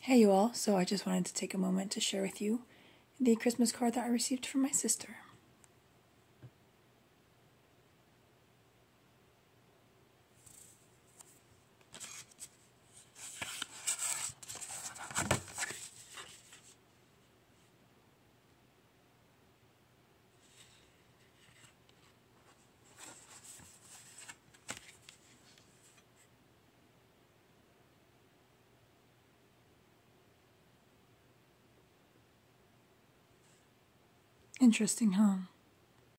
Hey you all, so I just wanted to take a moment to share with you the Christmas card that I received from my sister. Interesting, huh?